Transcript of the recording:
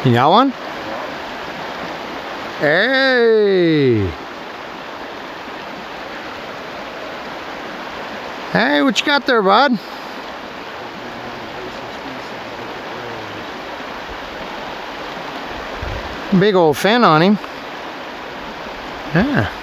You got one? Hey! Hey, what you got there, bud? Big old fin on him. Yeah.